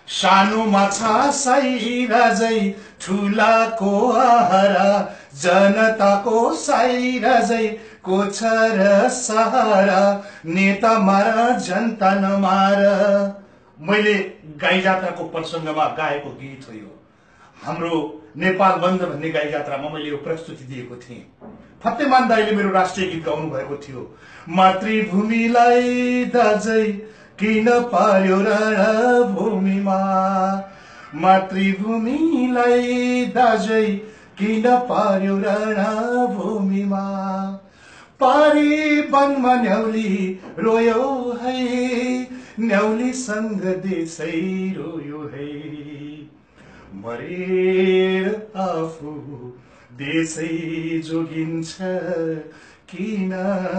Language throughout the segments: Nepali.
सानो माछा साइराजै ठुलाको आहारा जनताको साइराजै को छ र सहारा नेता मार जनता नमार। मैले गाई जात्राको प्रसङ्गमा गाएको गीत हो यो। हाम्रो नेपाल बन्द भन्ने गाई जात्रामा मैले यो प्रस्तुति दिएको थिएँ। फतेमान दाइले मेरो राष्ट्रिय गीत गाउनु भएको थियो। मातृभूमिलाई दाजै किन पार्यो रणभूमिमा, मातृभूमिलाई दाजै किन पार्यो रणभूमिमा। पारी वनमा न्याउली रोयो है, न्याउलीसँग देशै रोयो है। मरेर आफू देशै जोगिन्छ किन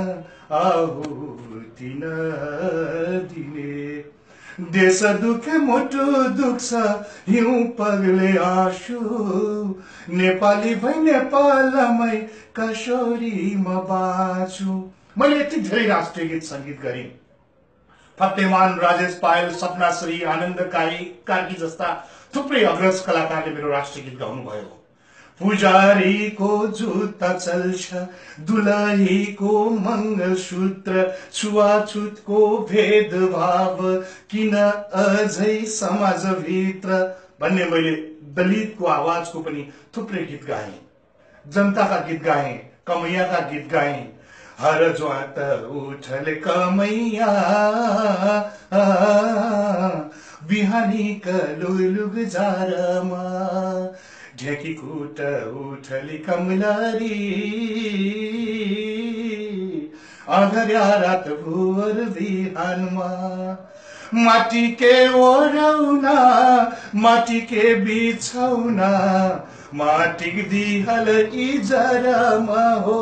आहुति नदिने। देश दुखे मुटु दुख्छ हिउँ पगले आँसु, नेपाली भई नेपालमै कसोरी म बाँचु। मैले यति धेरै राष्ट्रिय गीत संगीत गरेँ। फतेमान, राजेश पायल, सपना श्री, आनन्द कार्की जस्ता थुप्रै अग्रज कलाकारले मेरो राष्ट्रिय गीत गाउनुभयो। पुजारीको जुत्ता चल्छ, दुलहीको मंगलसूत्र, छुवाछुतको भेदभाव किन अझै समाजभित्र भन्ने मैले दलितको आवाजको पनि थुप्रै गीत गाएँ। जनताका गीत गाएँ, कमैयाका गीत गाएँ। हर ज्वात उठले कमैया, बिहानी कलुलुग जारमा, ढेकी कुट उठली कमलारी, अघर्या रात भुवर बिहानमा। माटी के ओढौना, माटी के बिछौना, माटी दिहल इजरमा हो,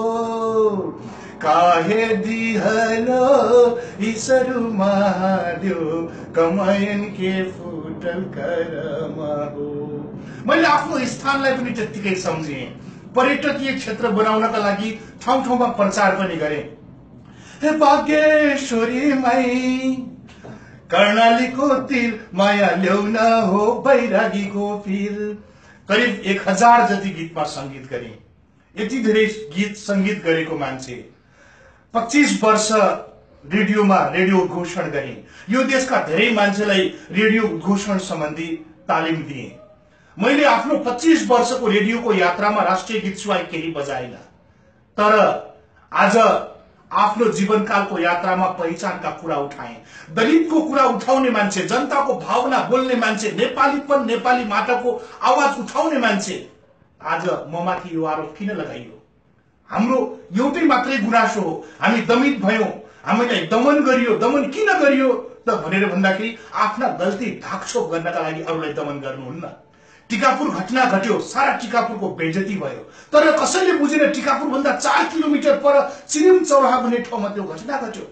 काहे दिहलो ईश्वरु महादेव, कमायन के फुटल करमा हो। मैले आफ्नो स्थानलाई पनि त्यत्तिकै सम्झेँ। पर्यटकीय क्षेत्र बनाउनका लागि ठाउँ ठाउँमा प्रचार पनि गरेँ। हे बागेश्वरीमै कर्णालीको तीर माया ल्याउन हो बैरागीको पीर। करिब 1000 जति गीतमा संगीत गरेँ। यति धेरै गीत संगीत गरेको मान्छे। 25 वर्ष रेडियोमा रेडियो उद्घोषण गरेँ। यो देशका धेरै मान्छेलाई रेडियो उद्घोषण सम्बन्धी तालिम दिएँ। मैले आफ्नो 25 वर्षको रेडियोको यात्रामा राष्ट्रिय गीत सिवाय केही बजाइन। तर आज आफ्नो जीवनकालको यात्रामा पहिचानका कुरा उठाएँ। दलितको कुरा उठाउने मान्छे, जनताको भावना बोल्ने मान्छे, नेपालीपन, नेपाली माटाको आवाज उठाउने मान्छे। आज ममाथि यो आरोप किन लगाइयो? हाम्रो एउटै मात्रै गुनासो हो, हामी दमित भयौं, हामीलाई दमन गरियो। दमन किन गरियो त भनेर भन्दाखेरि आफ्ना गल्ती ढाकछोप गर्नका लागि अरूलाई दमन गर्नुहुन्न। टिकापुर घटना घट्यो, सारा टिकापुरको बेइज्जती भयो। तर कसैले बुझेन टिकापुर भन्दा 4 किलोमिटर पर चिनिम चौराहा भन्ने ठाउँमा त्यो घटना घट्यो।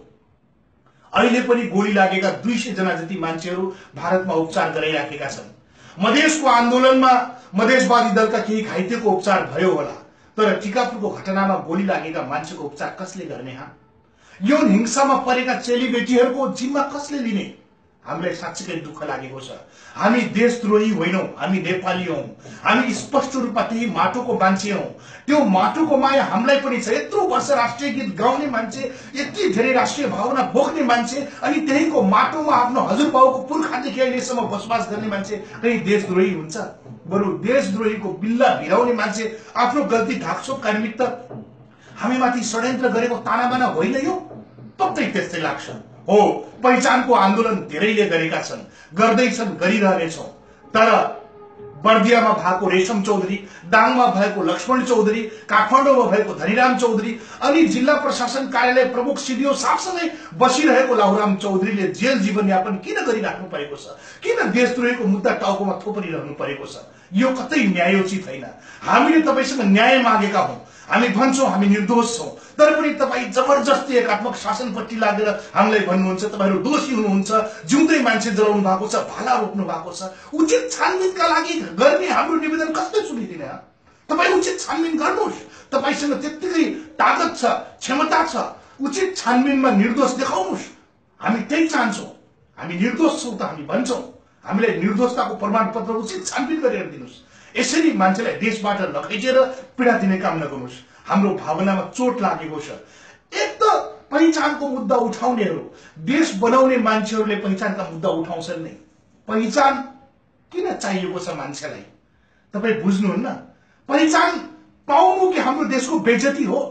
अहिले पनि गोली लागेका 200 जना जति मान्छेहरू भारतमा उपचार गराइराखेका छन्। मधेसको आन्दोलनमा मधेसवादी दलका केही घाइतेको उपचार भयो होला, तर टिकापुरको घटनामा गोली लागेका मान्छेको उपचार कसले गर्ने? यौन हिंसामा परेका चेलीबेटीहरूको जिम्मा कसले लिने? हामीलाई साँच्चै दुःख लागेको छ। हामी देशद्रोही होइनौं, हामी नेपाली हौं। हामी स्पष्ट रूपमा त्यही माटोको मान्छे हौं। त्यो माटोको माया हामीलाई पनि छ। यत्रो वर्ष राष्ट्रिय गीत गाउने मान्छे, यति धेरै राष्ट्रिय भावना बोक्ने मान्छे, अनि त्यहीको माटोमा आफ्नो हजुरबाउको पुर्खादेखि अहिलेसम्म बसोबास गर्ने मान्छे कहीं देशद्रोही हुन्छ? बरु देशद्रोहीको बिल्ला भिराउने मान्छे आफ्नो गल्ती ढाकछोपका निमित्त हामीमाथि षड्यन्त्र गरेको तानाबाना होइन यो? पक्कै त्यस्तै लाग्छ। हो, पहिचानको आन्दोलन धेरैले गरेका छन्, गर्दैछन्, गरिरहनेछौं। तर बर्दियामा भएको रेशम चौधरी, दाङमा भएको लक्ष्मण चौधरी, काठमाडौँमा भएको धनीराम चौधरी, अनि जिल्ला प्रशासन कार्यालय प्रमुख सिडिओ साहबसँगै बसिरहेको लाहुराम चौधरीले जेल जीवनयापन किन गरिराख्नु परेको छ? किन देशद्रोहीको मुद्दा टाउकोमा थोपरिरहनु परेको छ? यो कतै न्यायोचित होइन। हामीले तपाईसँग न्याय मागेका हौं। हामी भन्छौं हामी निर्दोष छौं, तर पनि तपाई जबरजस्ती एकात्मक शासनपट्टि लागेर हामीलाई भन्नुहुन्छ तपाईहरु दोषी हुनुहुन्छ, जिउँदै मान्छे जलाउनु भएको छ, भाला रोप्नु भएको छ। उचित छानबिनका लागि गर्ने हाम्रो निवेदन कसले सुनिदिने? तपाई उचित छानबिन गर्नुहोस्। तपाईसँग त्यतिकै ताकत छ, क्षमता छ, उचित छानबिनमा निर्दोष देखाउनुहोस्। हामी त्यही चाहन्छौं। हामी निर्दोष छौं त हामी भन्छौं। हामीलाई निर्दोषताको प्रमाणपत्र उचित छानबिन गरेर दिनुस्। यसरी मान्छेलाई देशबाट नखैचेर पीडा दिने काम नगर्नुस्। हाम्रो भावनामा चोट लागेको छ। एक त पहिचानको मुद्दा उठाउनेहरू, देश बनाउने मान्छेहरूले पहिचानका मुद्दा उठाउँछन् नै। पहिचान किन चाहिएको छ मान्छेलाई तपाईँ बुझ्नुहुन्न? पहिचान पाउनु कि हाम्रो देशको बेइज्जती हो?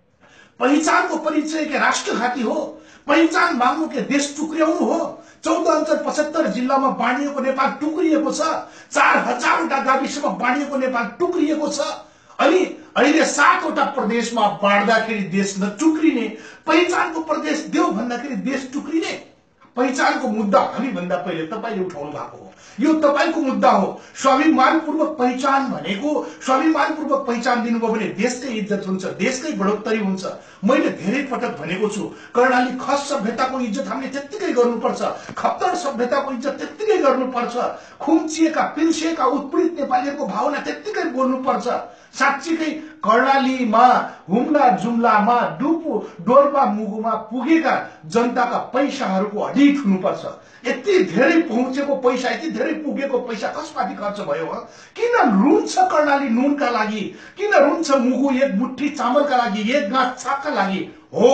पहिचानको परिचय के राष्ट्रघाती हो? पहिचान माग्नु के देश टुक्र्याउनु हो? 14 अञ्चल 75 जिल्लामा बाँडिएको नेपाल टुक्रिएको छ। 4000 वटा गाविसमा बाँडिएको नेपाल टुक्रिएको छ। अनि अहिले 7 वटा प्रदेशमा बाँड्दाखेरि देश नटुक्रिने, पहिचानको प्रदेश देऊ भन्दाखेरि देश टुक्रिने। पहिचानको मुद्दा हामी भन्दा पहिले तपाईले उठाउनु भएको हो। यो तपाईको मुद्दा हो। स्वाभिमानपूर्वक पहिचान भनेको, स्वाभिमानपूर्वक पहिचान दिनुभयो भने देशकै इज्जत हुन्छ, देशकै बढोत्तरी हुन्छ। मैले धेरै पटक भनेको छु, कर्णाली खस सभ्यताको इज्जत हामीले त्यत्तिकै गर्नुपर्छ, खप्तर सभ्यताको इज्जत त्यत्तिकै गर्नुपर्छ, खुम्चिएका पिल्सिएका उत्पीडित नेपालीहरूको भावना त्यत्तिकै बोल्नुपर्छ। साँच्चीकै कर्णालीमा, हुम्ला जुम्लामा, डोल्पा मुगुमा पुगेका जनताका पैसाहरूको अडिट हुनुपर्छ। यति धेरै पहुँचेको पैसा, यति धेरै पुगेको पैसा कसपाटी खर्च भयो? किन रुन्छ कर्णाली नुनका लागि? किन रुन्छ मुगु एक मुट्ठी चामलका लागि, एक गाँठ सागका लागि? हो,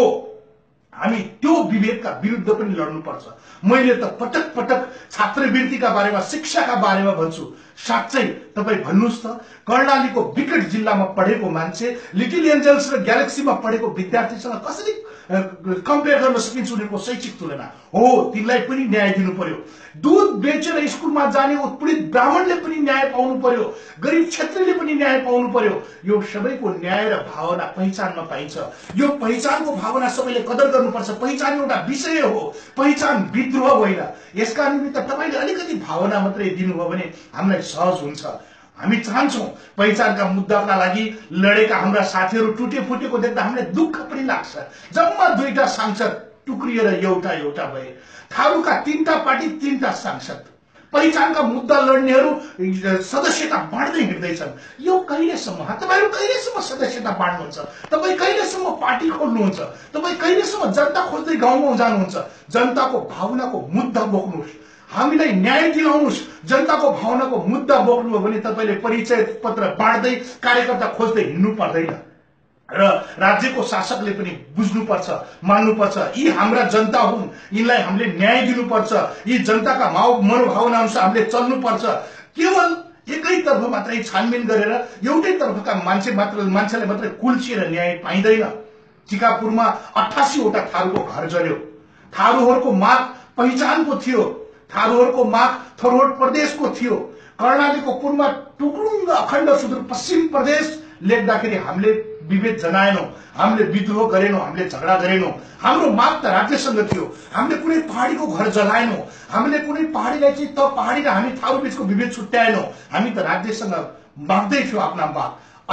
हामी त्यो विभेदका विरुद्ध पनि लड्नुपर्छ। मैले त पटक पटक छात्रवृत्तिका बारेमा, शिक्षाका बारेमा भन्छु। साँच्चै तपाईँ भन्नुहोस् त, कर्णालीको विकट जिल्लामा पढेको मान्छे लिटिल एन्जल्स र ग्यालेक्सीमा पढेको विद्यार्थीसँग कसरी कम्पेयर गर्न सकिन्छ उनीहरूको शैक्षिक तुलना? हो, तिनलाई पनि न्याय दिनु पर्यो। दूध बेचेर स्कुलमा जाने उत्पीडित ब्राह्मणले पनि न्याय पाउनु पर्यो, गरिब क्षेत्रीले पनि न्याय पाउनु पर्यो। यो सबैको न्याय र भावना पहिचानमा पाइन्छ। यो पहिचानको भावना सबैले कदर गर्नुपर्छ। पहिचान एउटा विषय हो, पहिचान विद्रोह होइन। यसका निमित्त तपाईले अलिकति भावना मात्रै दिनुभयो भने हामीलाई सहज हुन्छ। हामी चाहन्छौं पहिचानका मुद्दाका लागि लडेका हाम्रा साथीहरू टुटे फुटेको देख्दा हामीलाई दुःख पनि लाग्छ। जम्मा 2टा सांसद टुक्रिएर एउटा भए। थारूका 3टा पार्टी 3टा सांसद। पहिचानका मुद्दा लड्नेहरू सदस्यता बाँड्दै हिँड्दैछन्। यो कहिलेसम्म? तपाईहरु कहिलेसम्म सदस्यता बाँड्नुहुन्छ? तपाई कहिलेसम्म पार्टी खोल्नुहुन्छ? तपाई कहिलेसम्म जनता खोज्दै गाउँमा जानुहुन्छ? जनताको भावनाको मुद्दा बोक्नुहोस्, हामीलाई न्याय दिलाउनुहोस्। जनताको भावनाको मुद्दा बोक्नुभयो भने तपाईले परिचय पत्र बाँड्दै कार्यकर्ता खोज्दै हिँड्नु पर्दैन। र राज्यको शासकले पनि बुझ्नुपर्छ, मान्नुपर्छ, यी हाम्रा जनता हुन्, यिनलाई हामीले न्याय दिनुपर्छ। यी जनताका मनोभावना अनुसार हामीले चल्नुपर्छ। केवल एकैतर्फ मात्रै छानबिन गरेर एउटै तर्फका मान्छेलाई मात्रै कुल्चिएर न्याय पाइँदैन। टिकापुरमा 88 वटा थारूको घर जल्यो। थारूहरूको माग पहिचानको थियो। थारूहरूको माग थोरहोट प्रदेशको थियो। कर्णालीको पूर्वमा टुक्रुङ्ग अखण्ड सुदूरपश्चिम प्रदेश लेख्दाखेरि हामीले विभेद जनाएनौं, हामीले विद्रोह गरेनौं, हामीले झगडा गरेनौं। हाम्रो माग त राज्यसँग थियो। हामीले कुनै पहाडीको घर जलाएनौं, हामीले कुनै पहाडीलाई चाहिँ त पहाडी र हामी थारू बीचको विभेद छुट्याएनौं। हामी त राज्यसँग माग्दै थियौं आफ्ना माग।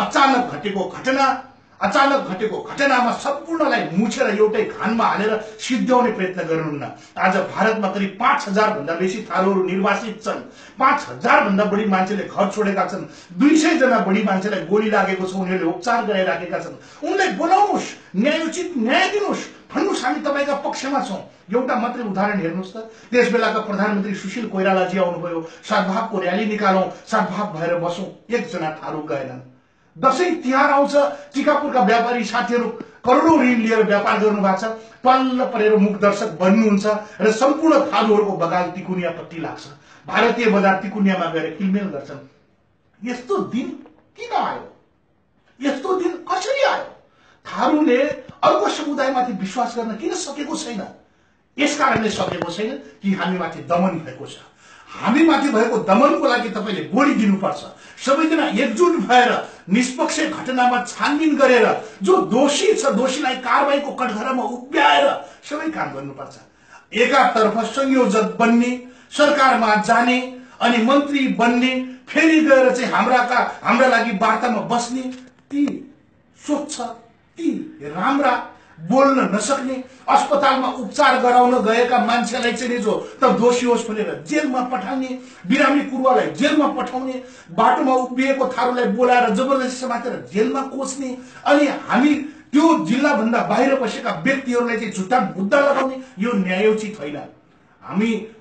अचानक घटेको घटनामा सम्पूर्णलाई मुछेर एउटै खानमा हालेर सिद्ध्याउने प्रयत्न गर्नुहुन्न। आज भारतमा करिब 5000 भन्दा बेसी थारूहरू निर्वासित छन्। 5000 भन्दा बढी मान्छेले घर छोडेका छन्। 200 जना बढी मान्छेलाई गोली लागेको छ, उनीहरूले उपचार गराइराखेका छन्। उनलाई बोलाउनुहोस्, न्यायोचित न्याय दिनुहोस्, भन्नुहोस् हामी तपाईका पक्षमा छौं। एउटा मात्रै उदाहरण हेर्नुहोस् त, त्यसबेलाका प्रधानमन्त्री सुशील कोइरालाजी आउनुभयो, सद्भावको र्याली निकालौं, सद्भाव भएर बसौं, एकजना थारू गएनन्। दशैं तिहार आउँछ, टिकापुरका व्यापारी साथीहरू करोडौं ऋण लिएर व्यापार गर्नु भएको छ, पल्ल परेर मुख दर्शक बन्नुहुन्छ र सम्पूर्ण थारूहरूको बगाल तिकुनियापट्टि लाग्छ। भारतीय बजार तिकुनियामा गएर किनमेल गर्छन्। यस्तो दिन किन आयो? यस्तो दिन कसरी आयो? थारूले अर्को समुदायमाथि विश्वास गर्न किन सकेको छैन? यसकारणले सकेको छैन कि हामीमाथि दमन भएको छ। हामीमाथि भएको दमनको लागि तपाईले गोली दिनुपर्छ। सबैजना एकजुट भएर निष्पक्ष घटनामा छानबिन गरेर जो दोषी छ दोषीलाई कारबाहीको कठघरामा उभ्याएर सबै काम गर्नुपर्छ। एकातर्फ संयोजक बन्ने, सरकारमा जाने अनि मन्त्री बन्ने, फेरि गएर चाहिँ हाम्रा लागि वार्तामा बस्ने, ती स्वच्छ, ती राम्रा, बोल्न नसक्ने, अस्पतालमा उपचार गराउन गएका मान्छेलाई चाहिँ जो त दोषी होस् भनेर जेलमा पठाउने, बिरामी कुरुवालाई जेलमा पठाउने, बाटोमा उभिएको थारूलाई बोलाएर जबरजस्ती समातेर जेलमा कोच्ने, अनि हामी त्यो जिल्ला भन्दा बाहिर बसेका व्यक्तिहरूलाई चाहिँ झुट्टा मुद्दा लगाउने, यो न्यायोचित होइन। हामी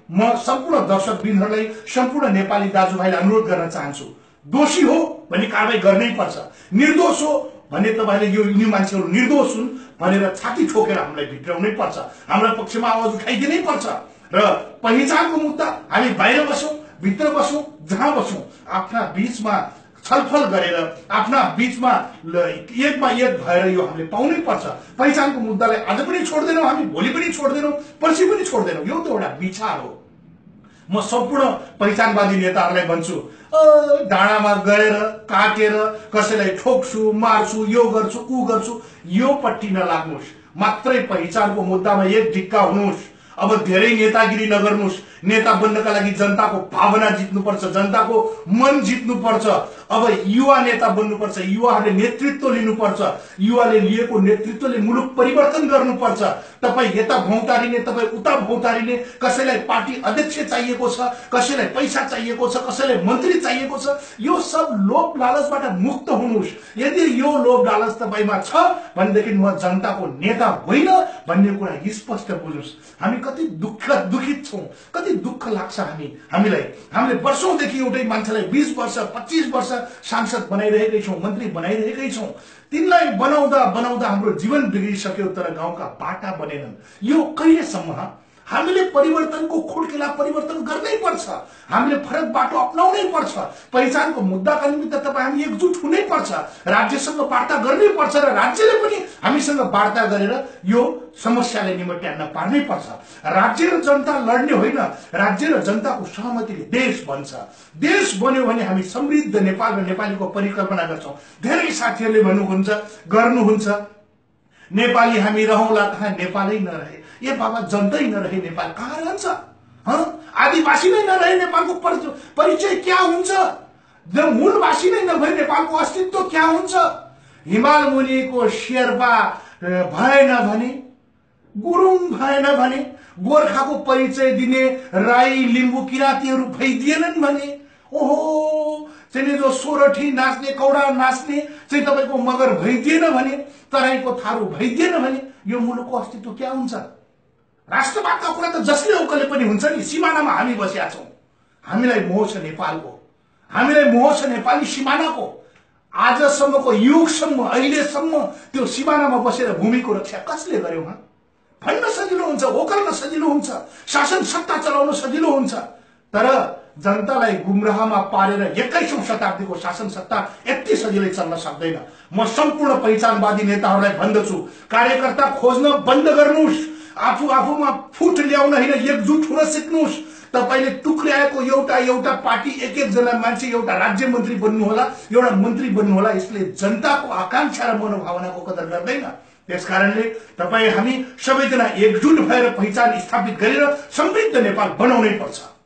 म सम्पूर्ण दर्शकवृन्दहरूलाई, सम्पूर्ण नेपाली दाजुभाइलाई अनुरोध गर्न चाहन्छु, दोषी हो भने कारबाही गर्नै पर्छ, निर्दोष हो भने तपाईले यो यिनी मान्छेहरू निर्दोष हुन् भनेर छाती ठोकेर हामीलाई भित्राउनै पर्छ, हाम्रा पक्षमा आवाज उठाइदिनै पर्छ। र पहिचानको मुद्दा हामी बाहिर बसौं, भित्र बसौं, जहाँ बसौं, आफ्ना बीचमा छलफल गरेर आफ्ना बीचमा एकमा एक भएर यो हामीले पाउनै पर्छ। पहिचानको मुद्दालाई आज पनि छोड्दैनौँ हामी, भोलि पनि छोड्दैनौँ, पर्सि पनि छोड्दैनौँ। यो त एउटा विचार हो। म सम्पूर्ण पहिचानवादी नेताहरूलाई भन्छु, डाँडामा गएर काटेर कसैलाई ठोक्छु, मार्छु, यो गर्छु, ऊ गर्छु, यो पट्टि नलाग्नुहोस्। मात्रै पहिचानको मुद्दामा एक ढिक्का हुनुहोस्। अब धेरै नेतागिरी नगर्नुहोस्। नेता बन्नका लागि जनताको भावना जित्नुपर्छ, जनताको मन जित्नुपर्छ। अब युवा नेता बन्नुपर्छ, युवाहरूले नेतृत्व लिनुपर्छ, युवाले लिएको नेतृत्वले मुलुक परिवर्तन गर्नुपर्छ। तपाईँ यता भौतारिने, तपाईँ उता भौतारिने, कसैलाई पार्टी अध्यक्ष चाहिएको छ, कसैलाई पैसा चाहिएको छ, कसैलाई मन्त्री चाहिएको छ, यो सब लोभ लालचबाट मुक्त हुनुहोस्। यदि यो लोभ लालच तपाईमा छ भनेदेखि म जनताको नेता होइन भन्ने कुरा स्पष्ट बुझ्नुहोस्। हामी कति दुखित छौं, कति दुःख लाग्छ हामीलाई। हामीले वर्षौंदेखि एउटै मान्छेलाई 20 वर्ष 25 वर्ष सांसद बनाइरहेकै छौं, मन्त्री बनाइरहेकै छौं। तिनलाई बनाउँदा बनाउँदा हाम्रो जीवन बिग्रिसक्यो, तर गाउँका बाटा बनेनन्। यो कहिलेसम्म? हामीले परिवर्तनको खुड्किला परिवर्तन गर्नै पर्छ। हामीले फरक बाटो अपनाउनै पर्छ। पहिचानको मुद्दाका निमित्त तपाईँ हामी एकजुट हुनै पर्छ, राज्यसँग वार्ता गर्नै पर्छ र राज्यले पनि हामीसँग वार्ता गरेर यो समस्यालाई निमट्याउन पार्नै पर्छ। राज्य र जनता लड्ने होइन, राज्य र जनताको सहमतिले देश बन्छ। देश बन्यो भने हामी समृद्ध नेपाल र नेपालीको परिकल्पना गर्छौं। धेरै साथीहरूले गर्नुहुन्छ नेपाली हामी रहौंला कहाँ, नेपालै नरहे। ए बाबा, जनतै नरहे नेपाल कहाँ रहन्छ? आदिवासी नै नरहे नेपालको परिचय क्या हुन्छ? जब मूलवासी नै नभए नेपालको अस्तित्व क्या हुन्छ? हिमाल मुनिको शेर्पा भएन भने, गुरुङ भएन भने, गोर्खाको परिचय दिने राई लिम्बू किराँतीहरू भइदिएनन् भने, ओहो चाहिँ जो सोरठी नाच्ने, कौडा नाच्ने चाहिँ तपाईको मगर भइदिएन भने, तराईको थारू भइदिएन भने, यो मुलुकको अस्तित्व क्या हुन्छ? राष्ट्रवादका कुरा त जसले ओकले पनि हुन्छ नि। सीमानामा हामी बसेका छौं, हामीलाई मोह छ नेपालको, हामीलाई मोह छ नेपाली सीमानाको। आजसम्मको युगसम्म, अहिलेसम्म त्यो सीमानामा बसेर भूमिको रक्षा कसले गर्यो? भन्न सजिलो हुन्छ, ओकल्न सजिलो हुन्छ, शासन सत्ता चलाउन सजिलो हुन्छ, तर जनतालाई गुमराहमा पारेर 21औं शताब्दीको शासन सत्ता यति सजिलै चल्न सक्दैन। म सम्पूर्ण पहिचानवादी नेताहरूलाई भन्दछु, कार्यकर्ता खोज्न बन्द गर्नुहोस्। आफूमा फुट ल्याउन होइन, एकजुट हुन सिक्नुहोस्। तपाईले टुक्र्याएको एउटा पार्टी, एक जना मान्छे एउटा राज्य मन्त्री बन्नु होला, एउटा मन्त्री बन्नु होला, यसले जनताको आकांक्षा र मनोभावनाको कदर गर्दैन। त्यसकारणले तपाईँ हामी सबैजना एकजुट भएर पहिचान स्थापित गरेर समृद्ध नेपाल बनाउनै पर्छ।